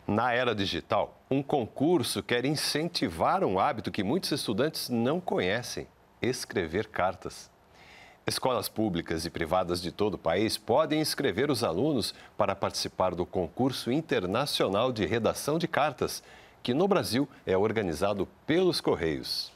Na era digital, um concurso quer incentivar um hábito que muitos estudantes não conhecem: escrever cartas. Escolas públicas e privadas de todo o país podem inscrever os alunos para participar do concurso internacional de redação de cartas, que no Brasil é organizado pelos Correios.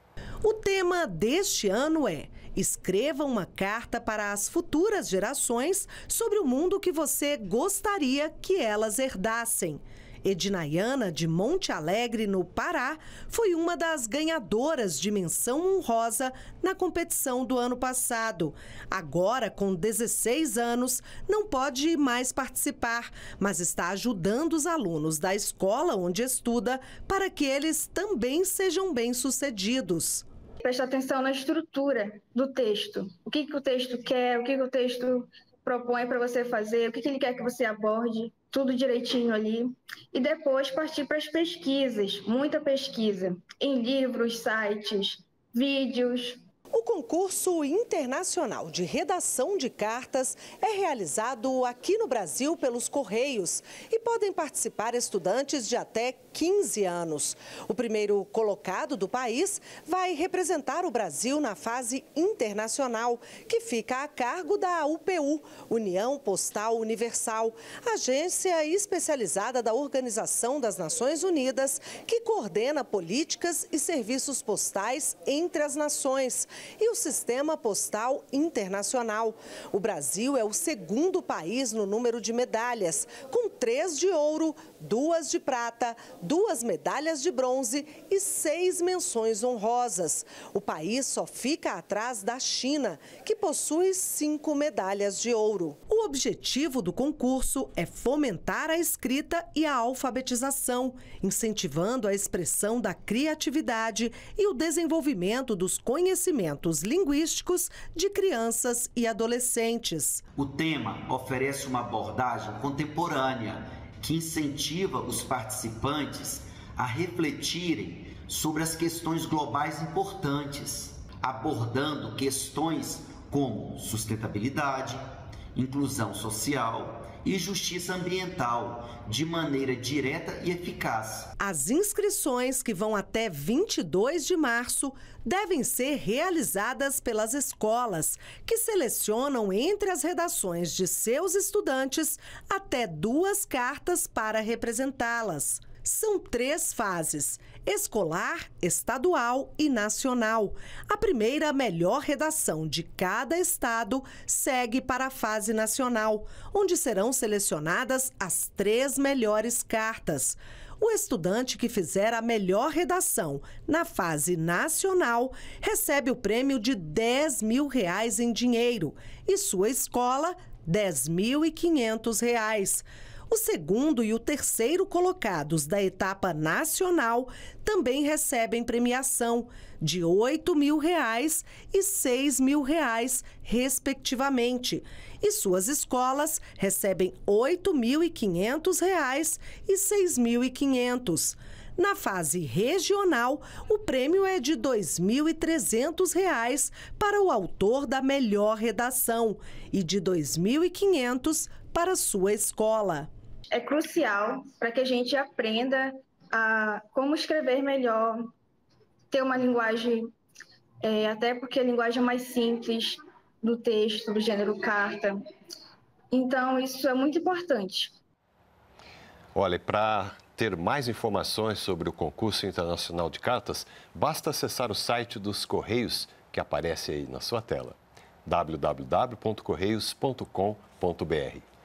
O tema deste ano é: escreva uma carta para as futuras gerações sobre o mundo que você gostaria que elas herdassem. Ednaiana, de Monte Alegre, no Pará, foi uma das ganhadoras de menção honrosa na competição do ano passado. Agora, com 16 anos, não pode mais participar, mas está ajudando os alunos da escola onde estuda para que eles também sejam bem-sucedidos. Preste atenção na estrutura do texto. O que o texto quer, o que o texto propõe para você fazer, o que ele quer que você aborde, tudo direitinho ali. E depois partir para as pesquisas, muita pesquisa, em livros, sites, vídeos. O concurso internacional de redação de cartas é realizado aqui no Brasil pelos Correios e podem participar estudantes de até 15 anos. O primeiro colocado do país vai representar o Brasil na fase internacional, que fica a cargo da UPU, União Postal Universal, agência especializada da Organização das Nações Unidas, que coordena políticas e serviços postais entre as nações, e o Sistema Postal Internacional. O Brasil é o segundo país no número de medalhas, com 3 de ouro, 2 de prata, 2 medalhas de bronze e 6 menções honrosas. O país só fica atrás da China, que possui 5 medalhas de ouro. O objetivo do concurso é fomentar a escrita e a alfabetização, incentivando a expressão da criatividade e o desenvolvimento dos conhecimentos linguísticos de crianças e adolescentes. O tema oferece uma abordagem contemporânea que incentiva os participantes a refletirem sobre as questões globais importantes, abordando questões como sustentabilidade, inclusão social e justiça ambiental de maneira direta e eficaz. As inscrições, que vão até 22 de março, devem ser realizadas pelas escolas, que selecionam entre as redações de seus estudantes até 2 cartas para representá-las. São 3 fases: escolar, estadual e nacional. A primeira melhor redação de cada estado segue para a fase nacional, onde serão selecionadas as 3 melhores cartas. O estudante que fizer a melhor redação na fase nacional recebe o prêmio de R$ 10.000 em dinheiro e sua escola R$ 10.500. O segundo e o terceiro colocados da etapa nacional também recebem premiação de R$ 8.000 e R$ 6.000, respectivamente. E suas escolas recebem R$ 8.500 e R$ 6.500. Na fase regional, o prêmio é de R$ 2.300 para o autor da melhor redação e de R$ 2.500 para sua escola. É crucial para que a gente aprenda a como escrever melhor, ter uma linguagem, até porque a linguagem é mais simples do texto, do gênero carta. Então, isso é muito importante. Olha, para ter mais informações sobre o concurso internacional de cartas, basta acessar o site dos Correios, que aparece aí na sua tela: www.correios.com.br.